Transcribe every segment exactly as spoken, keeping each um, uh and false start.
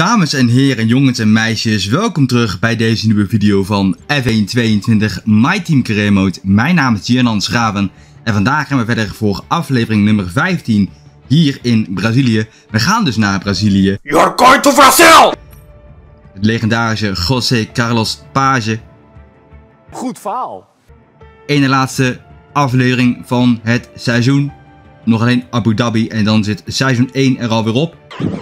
Dames en heren, jongens en meisjes, welkom terug bij deze nieuwe video van F één tweeëntwintig My Team Career Mode. Mijn naam is Giannan Schraven en vandaag gaan we verder voor aflevering nummer vijftien hier in Brazilië. We gaan dus naar Brazilië. You're going to Brazil! Het legendarische José Carlos Page. Goed verhaal. Ene laatste aflevering van het seizoen. Nog alleen Abu Dhabi en dan zit seizoen één er alweer op.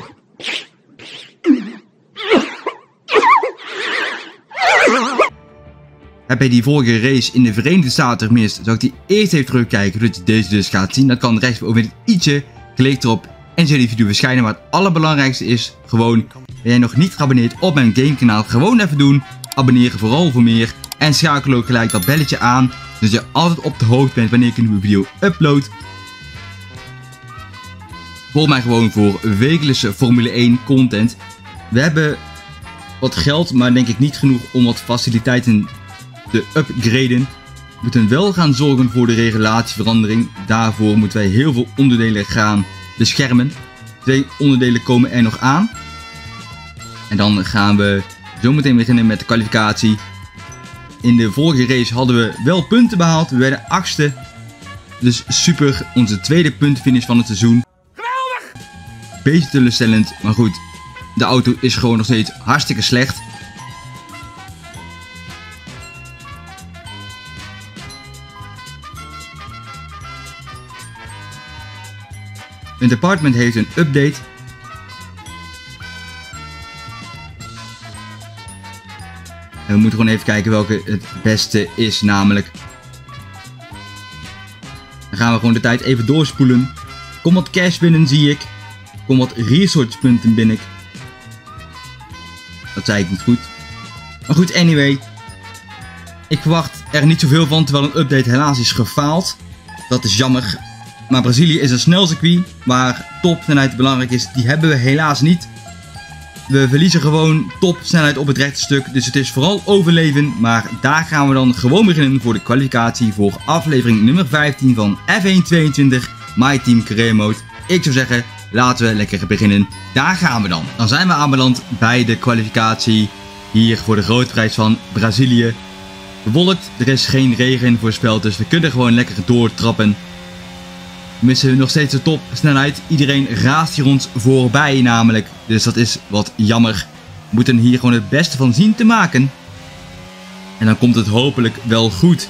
Heb je die vorige race in de Verenigde Staten gemist, zou ik die eerst even terugkijken zodat je deze dus gaat zien. Dat kan rechtsboven dit i'tje, klik erop en zie je die video verschijnen. Maar het allerbelangrijkste is gewoon, ben jij nog niet geabonneerd op mijn gamekanaal, gewoon even doen. Abonneren vooral voor meer en schakel ook gelijk dat belletje aan, zodat je altijd op de hoogte bent wanneer ik een nieuwe video upload. Volg mij gewoon voor wekelijkse Formule één content. We hebben wat geld, maar denk ik niet genoeg om wat faciliteiten te upgraden. We moeten wel gaan zorgen voor de regulatieverandering. Daarvoor moeten wij heel veel onderdelen gaan beschermen. Twee onderdelen komen er nog aan. En dan gaan we zo meteen beginnen met de kwalificatie. In de vorige race hadden we wel punten behaald. We werden achtste. Dus super. Onze tweede puntenfinish van het seizoen. Geweldig! Beetje teleurstellend, maar goed. De auto is gewoon nog steeds hartstikke slecht. Een department heeft een update. En we moeten gewoon even kijken welke het beste is namelijk. Dan gaan we gewoon de tijd even doorspoelen. Kom wat cash binnen zie ik. Kom wat research punten binnen. Dat zei ik niet goed. Maar goed, anyway. Ik verwacht er niet zoveel van, terwijl een update helaas is gefaald. Dat is jammer. Maar Brazilië is een snel circuit, waar topsnelheid belangrijk is. Die hebben we helaas niet. We verliezen gewoon topsnelheid op het rechte stuk. Dus het is vooral overleven. Maar daar gaan we dan gewoon beginnen voor de kwalificatie voor aflevering nummer vijftien van F één tweeëntwintig My Team Career Mode. Ik zou zeggen, laten we lekker beginnen. Daar gaan we dan. Dan zijn we aanbeland bij de kwalificatie hier voor de grote prijs van Brazilië. Bewolkt, er is geen regen voorspeld, dus we kunnen gewoon lekker doortrappen. We missen nog steeds de topsnelheid. Iedereen raast hier ons voorbij namelijk. Dus dat is wat jammer. We moeten hier gewoon het beste van zien te maken. En dan komt het hopelijk wel goed.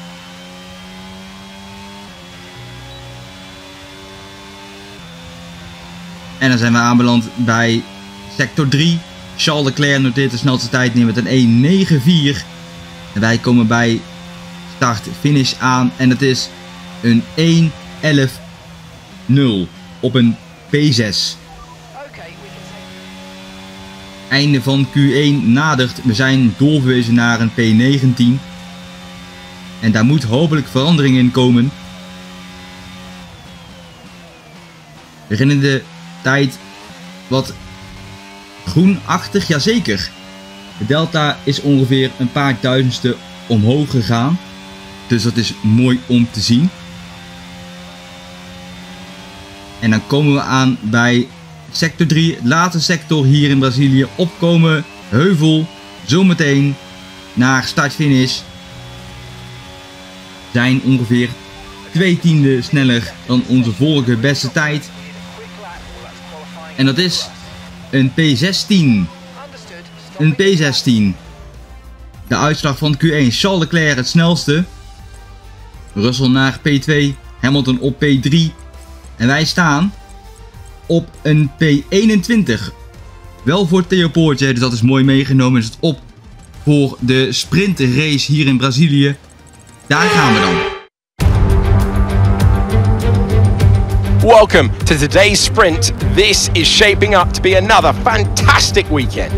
En dan zijn we aanbeland bij sector drie. Charles Leclerc noteert de snelste tijd neer met een één negen vier. En wij komen bij start-finish aan. En het is een één elf nul op een P zes. Einde van Q één nadert. We zijn doorverwezen naar een P negentien. En daar moet hopelijk verandering in komen. Beginnende tijd wat groenachtig, jazeker. De delta is ongeveer een paar duizendste omhoog gegaan. Dus dat is mooi om te zien. En dan komen we aan bij sector drie, het laatste sector hier in Brazilië. Opkomen, heuvel, zometeen naar start-finish. Zijn ongeveer twee tiende sneller dan onze vorige beste tijd. En dat is een P zestien. Een P zestien. De uitslag van Q één. Charles Leclerc het snelste. Russell naar P twee. Hamilton op P drie. En wij staan op een P eenentwintig. Wel voor Theo Poortje, dus dat is mooi meegenomen. Is het op voor de sprintrace hier in Brazilië. Daar gaan we dan. Welcome to today's sprint. This is shaping up to be another fantastic weekend.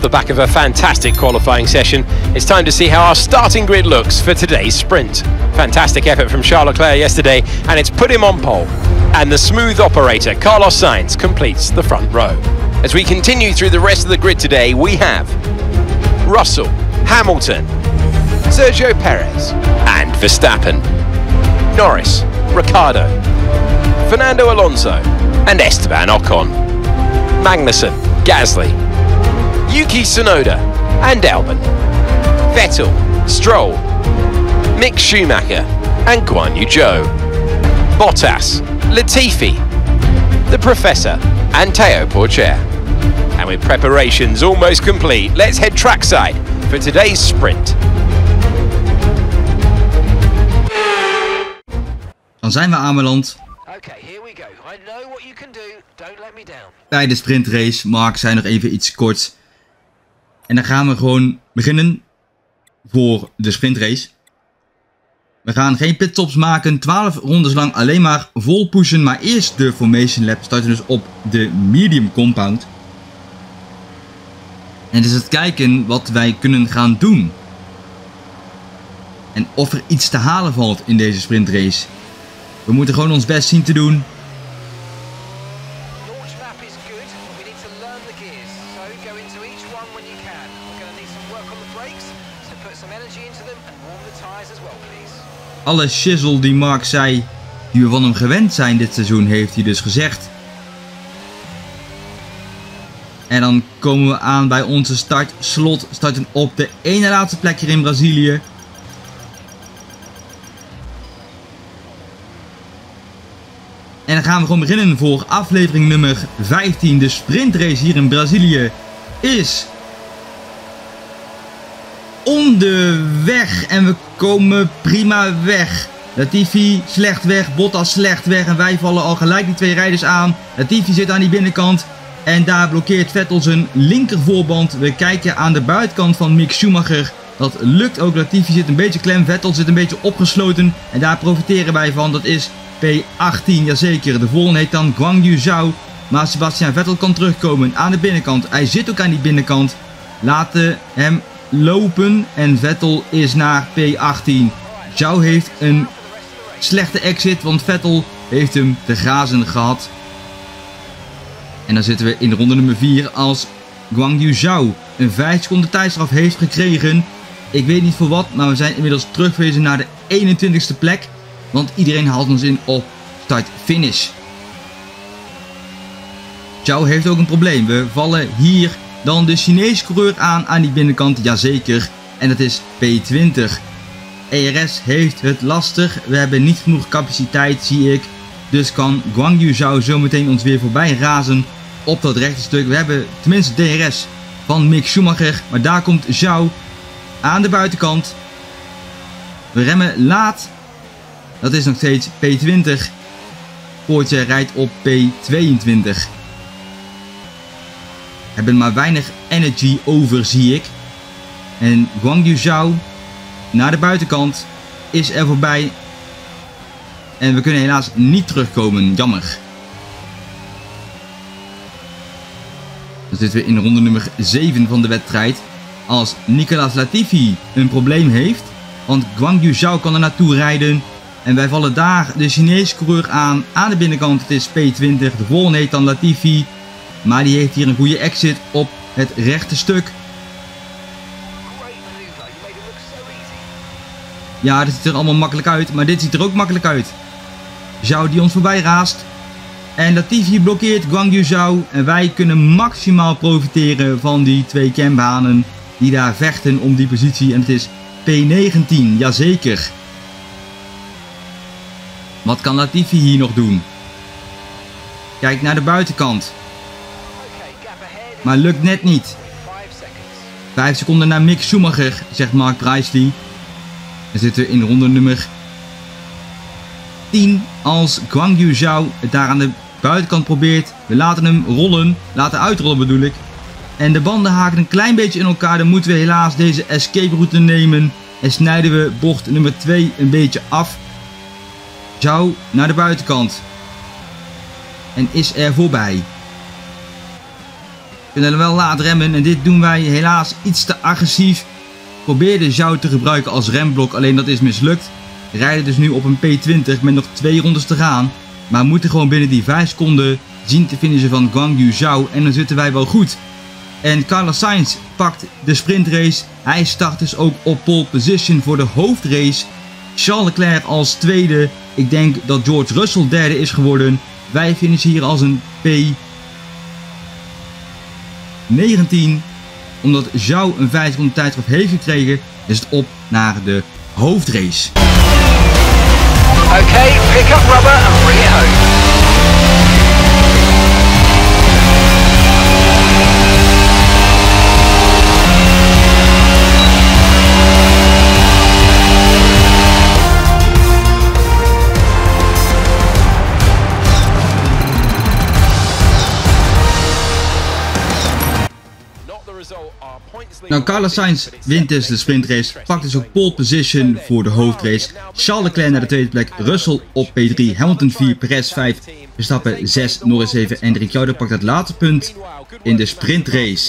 the back of a fantastic qualifying session, it's time to see how our starting grid looks for today's sprint. Fantastic effort from Charles Leclerc yesterday, and it's put him on pole. And the smooth operator, Carlos Sainz, completes the front row. As we continue through the rest of the grid today, we have Russell, Hamilton, Sergio Perez, and Verstappen, Norris, Ricciardo, Fernando Alonso, and Esteban Ocon, Magnussen, Gasly, Yuki Tsunoda, and Albon, Vettel, Stroll, Mick Schumacher, and Guan Yu Zhou, Bottas, Latifi, the Professor, and Teo Porcher. And with preparations almost complete, let's head trackside for today's sprint. Dan zijn we aanbeland. Okay, here we go. I know what you can do. Don't let me down. Bij de sprintrace. Mark zei nog even iets kort. En dan gaan we gewoon beginnen voor de sprintrace. We gaan geen pitstops maken. twaalf rondes lang alleen maar vol pushen. Maar eerst de formation lap. Starten dus op de medium compound. En het is het kijken wat wij kunnen gaan doen. En of er iets te halen valt in deze sprintrace. We moeten gewoon ons best zien te doen. Alle shizzle die Mark zei, die we van hem gewend zijn dit seizoen, heeft hij dus gezegd. En dan komen we aan bij onze startslot. Starten op de ene laatste plek hier in Brazilië. En dan gaan we gewoon beginnen voor aflevering nummer vijftien. De sprintrace hier in Brazilië is onderweg. En we komen prima weg. Latifi slecht weg, Bottas slecht weg. En wij vallen al gelijk die twee rijders aan. Latifi zit aan die binnenkant. En daar blokkeert Vettel zijn linkervoorband. We kijken aan de buitenkant van Mick Schumacher. Dat lukt ook. Latifi zit een beetje klem. Vettel zit een beetje opgesloten. En daar profiteren wij van. Dat is P achttien, jazeker. De volgende heet dan Guan Yu Zhou. Maar Sebastian Vettel kan terugkomen aan de binnenkant. Hij zit ook aan die binnenkant. Laten hem lopen. En Vettel is naar P achttien. Zhou heeft een slechte exit. Want Vettel heeft hem te grazen gehad. En dan zitten we in ronde nummer vier als Guan Yu Zhou een vijf seconden tijdstraf heeft gekregen. Ik weet niet voor wat, maar we zijn inmiddels teruggewezen naar de eenentwintigste plek. Want iedereen haalt ons in op start-finish. Zhou heeft ook een probleem. We vallen hier dan de Chinese coureur aan aan die binnenkant. Jazeker. En dat is P twintig. E R S heeft het lastig. We hebben niet genoeg capaciteit, zie ik. Dus kan Guan Yu Zhou zo meteen ons weer voorbij razen op dat rechte stuk. We hebben tenminste D R S van Mick Schumacher. Maar daar komt Zhou aan de buitenkant. We remmen laat. Dat is nog steeds P twintig. Poortje rijdt op P tweeëntwintig. We hebben maar weinig energy over, zie ik. En Guan Yu Zhou naar de buitenkant is er voorbij. En we kunnen helaas niet terugkomen. Jammer. Dan zitten we in ronde nummer zeven van de wedstrijd. Als Nicolas Latifi een probleem heeft. Want Guan Yu Zhou kan er naartoe rijden. En wij vallen daar de Chinese coureur aan. Aan de binnenkant, het is P twintig. De volgende heet dan Latifi. Maar die heeft hier een goede exit op het rechte stuk. Ja, dit ziet er allemaal makkelijk uit. Maar dit ziet er ook makkelijk uit. Zhou die ons voorbij raast. En Latifi blokkeert Guan Yu Zhou. En wij kunnen maximaal profiteren van die twee cambanen die daar vechten om die positie. En het is P negentien, jazeker. Wat kan Latifi hier nog doen? Kijk naar de buitenkant. Maar lukt net niet. vijf seconden naar Mick Schumacher, zegt Mark Preisley. Dan zitten we in ronde nummer tien. Als Guan Yu Zhou het daar aan de buitenkant probeert. We laten hem rollen. Laten uitrollen bedoel ik. En de banden haken een klein beetje in elkaar. Dan moeten we helaas deze escape route nemen. En snijden we bocht nummer twee een beetje af. Zhou naar de buitenkant. En is er voorbij. kunnen wel laat remmen en dit doen wij helaas iets te agressief. Probeerde Zhou te gebruiken als remblok, alleen dat is mislukt. We rijden dus nu op een P twintig met nog twee rondes te gaan. Maar we moeten gewoon binnen die vijf seconden zien te finishen van Guanyu Zhou en dan zitten wij wel goed. En Carlos Sainz pakt de sprintrace. Hij start dus ook op pole position voor de hoofdrace. Charles Leclerc als tweede. Ik denk dat George Russell derde is geworden. Wij finishen hier als een P negentien. Omdat Zhou een vijf seconden tijdstraf heeft gekregen, is het op naar de hoofdrace. Okay, pick up rubber and bring it home. Nou, Carlos Sainz wint dus de sprintrace, pakt dus ook pole position voor de hoofdrace. Charles Leclerc naar de tweede plek, Russell op P drie, Hamilton vier, Perez vijf, Verstappen zes, Norris zeven en Ricciardo pakt het laatste punt in de sprintrace.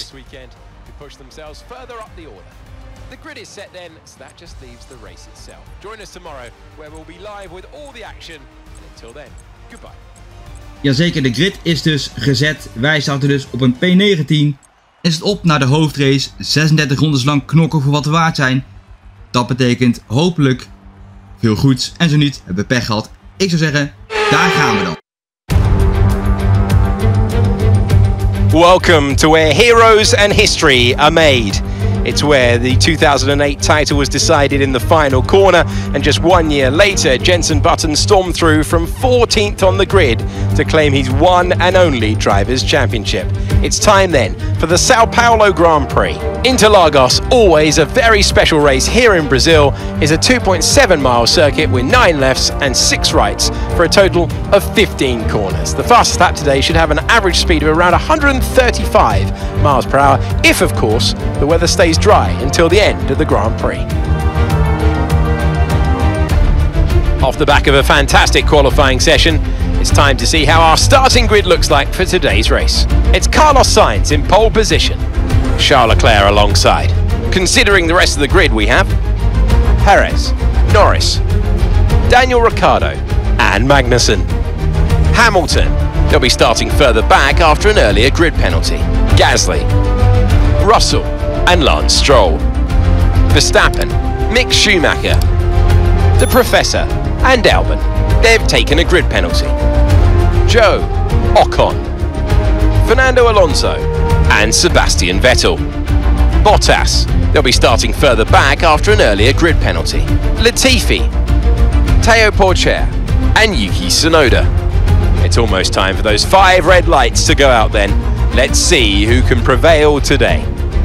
Jazeker, de grid is dus gezet. Wij starten dus op een P negentien. Is het op naar de hoofdrace. zesendertig rondes lang knokken voor wat we waard zijn. Dat betekent hopelijk veel goeds. En zo niet, hebben we pech gehad. Ik zou zeggen, daar gaan we dan. Welcome to where heroes and history are made. It's where the two thousand eight title was decided in the final corner, and just one year later, Jenson Button stormed through from fourteenth on the grid to claim his one and only Drivers' Championship. It's time then for the Sao Paulo Grand Prix. Interlagos, always a very special race here in Brazil, is a two point seven mile circuit with nine lefts and six rights for a total of fifteen corners. The fastest lap today should have an average speed of around one hundred thirty-five miles per hour, if of course the weather stays dry until the end of the Grand Prix. Off the back of a fantastic qualifying session, it's time to see how our starting grid looks like for today's race. It's Carlos Sainz in pole position, Charles Leclerc alongside. Considering the rest of the grid, we have Perez, Norris, Daniel Ricciardo and Magnussen. Hamilton, they'll be starting further back after an earlier grid penalty. Gasly, Russell and Lance Stroll. Verstappen, Mick Schumacher, the Professor and Albon, they've taken a grid penalty. Joe, Ocon, Fernando Alonso and Sebastian Vettel. Bottas, they'll be starting further back after an earlier grid penalty. Latifi, Teo Porcher and Yuki Tsunoda. It's almost time for those five red lights to go out then. Let's see who can prevail today.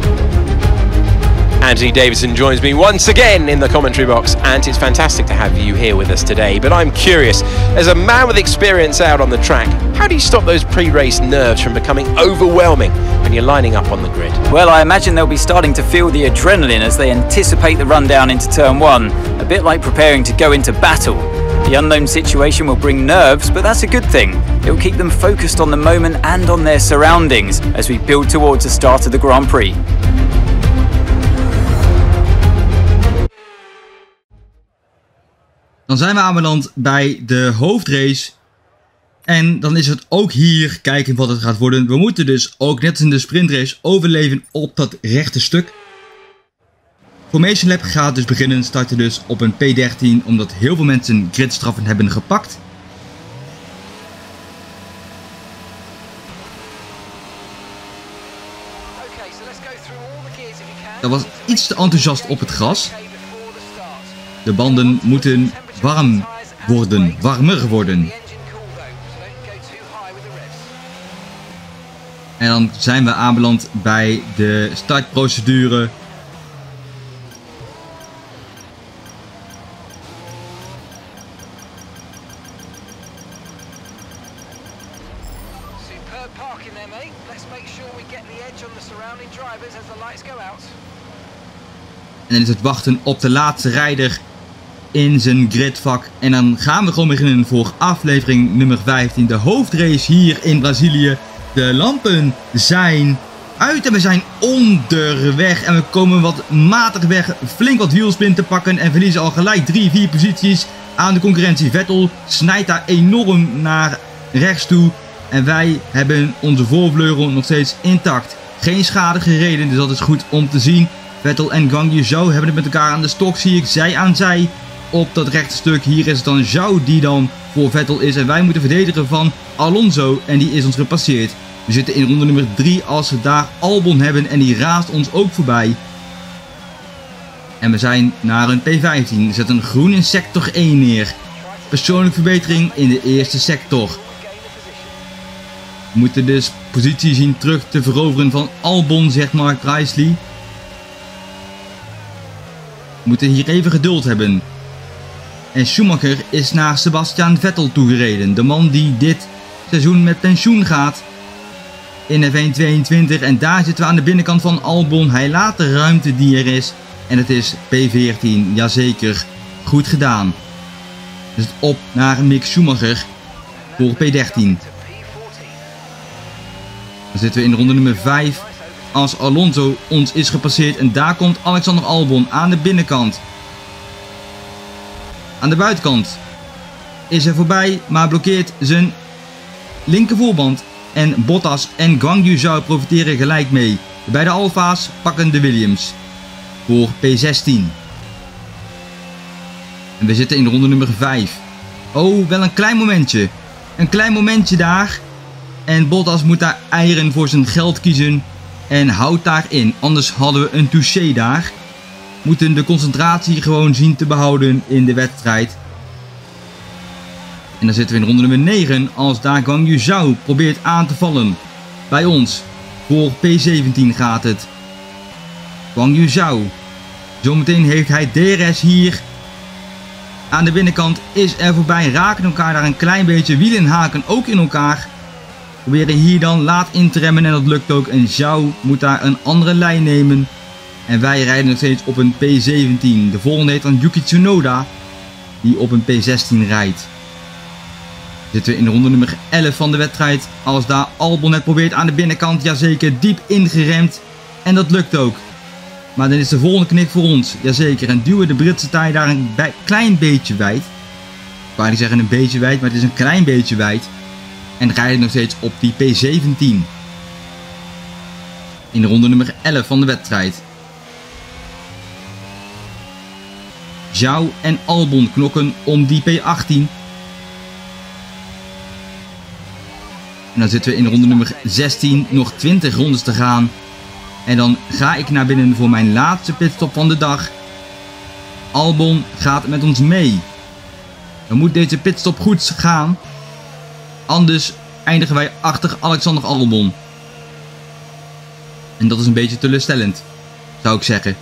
Anthony Davidson joins me once again in the commentary box, and it's fantastic to have you here with us today. But I'm curious, as a man with experience out on the track, how do you stop those pre-race nerves from becoming overwhelming when you're lining up on the grid? Well, I imagine they'll be starting to feel the adrenaline as they anticipate the run down into turn one, a bit like preparing to go into battle. The unknown situation will bring nerves, but that's a good thing. It will keep them focused on the moment and on their surroundings as we build towards the start of the Grand Prix. Dan zijn we aanbeland bij de hoofdrace. En dan is het ook hier kijken wat het gaat worden. We moeten dus ook net als in de sprintrace overleven op dat rechte stuk. Formation Lap gaat dus beginnen. Starten dus op een P dertien. Omdat heel veel mensen gridstraffen hebben gepakt. Dat was iets te enthousiast op het gras. De banden moeten warm worden, warmer worden. En dan zijn we aanbeland bij de startprocedure. En dan is het wachten op de laatste rijder in zijn gridvak. En dan gaan we gewoon beginnen voor aflevering nummer vijftien. De hoofdrace hier in Brazilië. De lampen zijn uit en we zijn onderweg. En we komen wat matig weg, flink wat wielspin te pakken en verliezen al gelijk drie, vier posities aan de concurrentie. Vettel snijdt daar enorm naar rechts toe. En wij hebben onze voorvleugel nog steeds intact. Geen schade gereden, dus dat is goed om te zien. Vettel en Guan Yu Zhou hebben het met elkaar aan de stok, zie ik, zij aan zij. Op dat rechte stuk, hier is het dan Zhou die dan voor Vettel is. En wij moeten verdedigen van Alonso en die is ons gepasseerd. We zitten in ronde nummer drie als we daar Albon hebben en die raast ons ook voorbij. En we zijn naar een P vijftien. We zetten een groen in sector één neer. Persoonlijke verbetering in de eerste sector. We moeten dus positie zien terug te veroveren van Albon, zegt Mark Preisley. We moeten hier even geduld hebben. En Schumacher is naar Sebastian Vettel toegereden. De man die dit seizoen met pensioen gaat in F één tweeëntwintig. En daar zitten we aan de binnenkant van Albon. Hij laat de ruimte die er is. En het is P veertien. Jazeker. Goed gedaan. Dus op naar Mick Schumacher voor P dertien. Dan zitten we in ronde nummer vijf. Als Alonso ons is gepasseerd. En daar komt Alexander Albon aan de binnenkant. Aan de buitenkant is er voorbij, maar blokkeert zijn linker voorband. En Bottas en Guan Yu Zhou profiteren gelijk mee. De beide Alfa's pakken de Williams voor P zestien. En we zitten in ronde nummer vijf. Oh, wel een klein momentje. Een klein momentje daar. En Bottas moet daar eieren voor zijn geld kiezen. En houdt daarin. Anders hadden we een touché daar. Moeten de concentratie gewoon zien te behouden in de wedstrijd. En dan zitten we in ronde nummer negen. Als daar Guan Yu Zhou probeert aan te vallen. Bij ons. Voor P zeventien gaat het. Guan Yu Zhou. Zometeen heeft hij D R S hier. Aan de binnenkant is er voorbij. Raken elkaar daar een klein beetje. Wielen haken ook in elkaar. Proberen hier dan laat in te remmen. En dat lukt ook. En Zhou moet daar een andere lijn nemen. En wij rijden nog steeds op een P zeventien. De volgende heet dan Yuki Tsunoda. Die op een P zestien rijdt. Zitten we in ronde nummer elf van de wedstrijd. Als daar Albon net probeert aan de binnenkant. Jazeker, diep ingeremd. En dat lukt ook. Maar dan is de volgende knik voor ons. Jazeker. En duwen de Britse taai daar een klein beetje wijd. Ik wou niet zeggen een beetje wijd. Maar het is een klein beetje wijd. En rijden nog steeds op die P zeventien. In de ronde nummer elf van de wedstrijd. Zhou en Albon knokken om die P achttien. En dan zitten we in ronde nummer zestien. Nog twintig rondes te gaan. En dan ga ik naar binnen voor mijn laatste pitstop van de dag. Albon gaat met ons mee. Dan moet deze pitstop goed gaan. Anders eindigen wij achter Alexander Albon. En dat is een beetje teleurstellend, zou ik zeggen.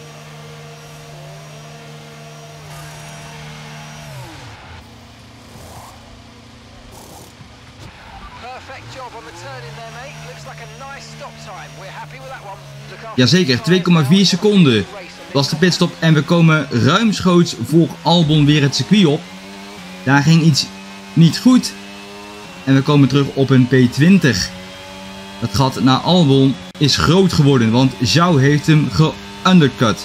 Jazeker, twee komma vier seconden was de pitstop en we komen ruimschoots voor Albon weer het circuit op. Daar ging iets niet goed. En we komen terug op een P twintig. Het gat naar Albon is groot geworden, want Zhou heeft hem geundercut.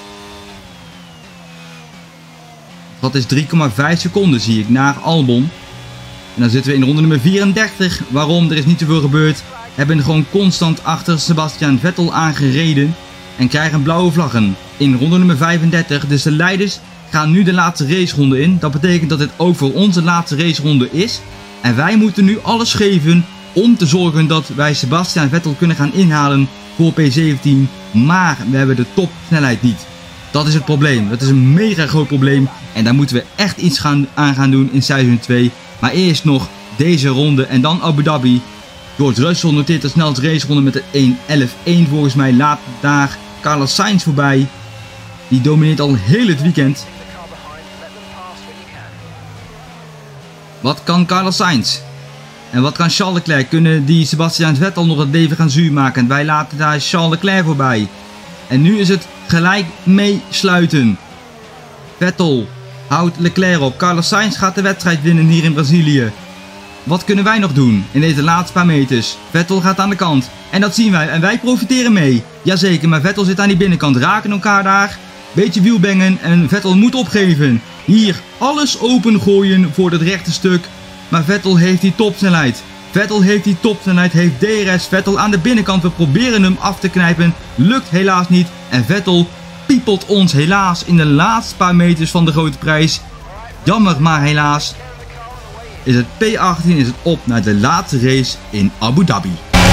Het gat is drie komma vijf seconden zie ik naar Albon. En dan zitten we in ronde nummer vierendertig. Waarom? Er is niet zoveel gebeurd. Hebben gewoon constant achter Sebastian Vettel aangereden. En krijgen blauwe vlaggen. In ronde nummer vijfendertig. Dus de leiders gaan nu de laatste raceronde in. Dat betekent dat dit ook voor onze laatste raceronde is. En wij moeten nu alles geven om te zorgen dat wij Sebastian Vettel kunnen gaan inhalen voor P zeventien. Maar we hebben de topsnelheid niet. Dat is het probleem. Dat is een mega groot probleem. En daar moeten we echt iets gaan, aan gaan doen in seizoen twee. Maar eerst nog deze ronde en dan Abu Dhabi. George Russell noteert de snelste raceronde met de één elf één volgens mij. Laat daar Carlos Sainz voorbij. Die domineert al heel het weekend. Wat kan Carlos Sainz? En wat kan Charles Leclerc? Kunnen die Sebastian Vettel nog het leven gaan zuur maken? Wij laten daar Charles Leclerc voorbij. En nu is het gelijk meesluiten. Vettel houdt Leclerc op. Carlos Sainz gaat de wedstrijd winnen hier in Brazilië. wat kunnen wij nog doen in deze laatste paar meters? Vettel gaat aan de kant. En dat zien wij. En wij profiteren mee. Jazeker, maar Vettel zit aan die binnenkant. Raken elkaar daar. Beetje wielbengen. En Vettel moet opgeven. Hier, alles opengooien voor het rechte stuk. Maar Vettel heeft die topsnelheid. Vettel heeft die topsnelheid. Heeft D R S. Vettel aan de binnenkant. We proberen hem af te knijpen. Lukt helaas niet. En Vettel piepelt ons helaas in de laatste paar meters van de grote prijs. Jammer, maar helaas is het P achttien, is het op naar de laatste race in Abu Dhabi.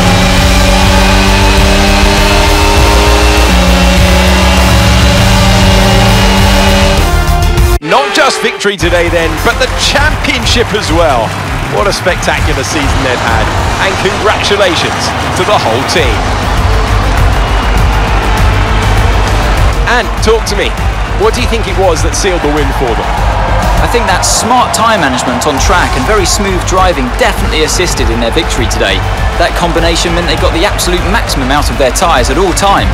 Not just victory today then, but the championship as well. What a spectacular season they've had. And congratulations to the whole team. And talk to me, what do you think it was that sealed the win for them? I think that smart tyre management on track and very smooth driving definitely assisted in their victory today. That combination meant they got the absolute maximum out of their tyres at all times.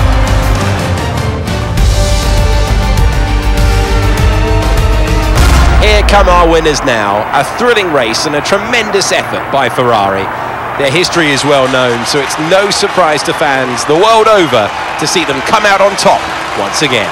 Here come our winners now. A thrilling race and a tremendous effort by Ferrari. Their history is well known, so it's no surprise to fans the world over to see them come out on top once again.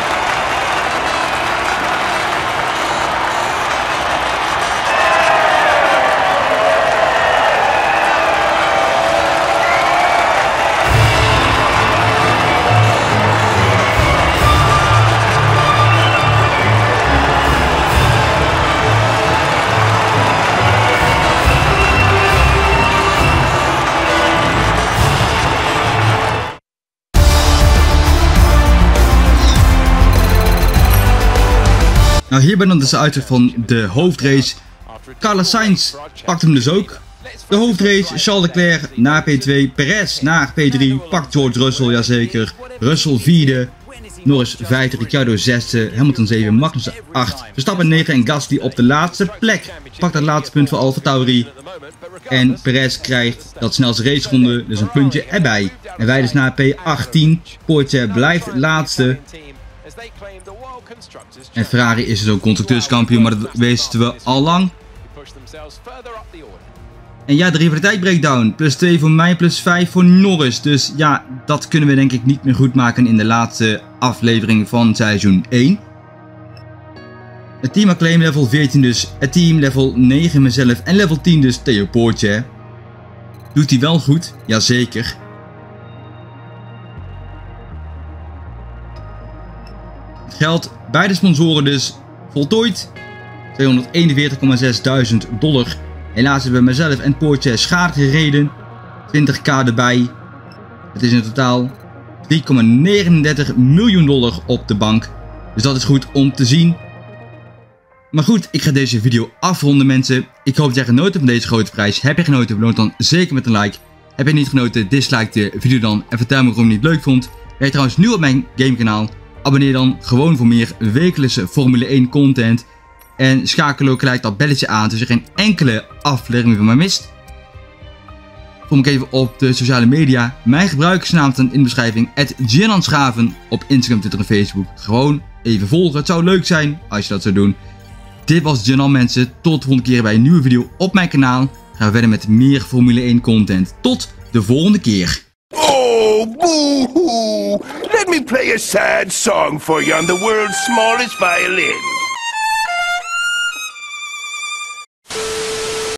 Nou, hier ben dan dus de uitslag van de hoofdrace. Carlos Sainz pakt hem dus ook. De hoofdrace, Charles Leclerc naar P twee, Perez naar P drie, pakt George Russell, jazeker. Russell vierde, Norris vijfde, Ricciardo zesde, Hamilton zeven, Magnussen acht, Verstappen negen en Gasly op de laatste plek. Pakt het laatste punt voor AlphaTauri. En Perez krijgt dat snelste raceronde, dus een puntje erbij. En wij dus naar P achttien, Porsche blijft laatste. En Ferrari is dus ook constructeurskampioen, maar dat wisten we al lang. En ja, de rivaliteit breakdown. Plus twee voor mij, plus vijf voor Norris. Dus ja, dat kunnen we denk ik niet meer goed maken in de laatste aflevering van seizoen één. Het team acclaim level veertien dus. Het team level negen mezelf. En level tien dus Theo Poortje. Doet hij wel goed? Jazeker. Het geld bij de sponsoren dus voltooid. tweehonderdeenenveertig komma zes duizend dollar. Helaas hebben we mezelf en Poortje schade gereden. twintig k erbij. Het is in totaal drie komma negenendertig miljoen dollar op de bank. Dus dat is goed om te zien. Maar goed, ik ga deze video afronden mensen. Ik hoop dat jij genoten van deze grote prijs. Heb je genoten, beloon dan zeker met een like. Heb je niet genoten, dislike de video dan en vertel me waarom je het leuk vond. Ben je trouwens nieuw op mijn gamekanaal? Abonneer dan gewoon voor meer wekelijkse Formule één content. En schakel ook gelijk dat belletje aan, zodat je geen enkele aflevering van mij mist. Kom ik even op de sociale media. Mijn gebruikersnaam staat in de beschrijving. at giananschraven op Instagram, Twitter en Facebook. Gewoon even volgen. Het zou leuk zijn als je dat zou doen. Dit was Gian mensen. Tot de volgende keer bij een nieuwe video op mijn kanaal. Gaan we verder met meer Formule één content. Tot de volgende keer. Oh, boo-hoo! Let me play a sad song for you on the world's smallest violin.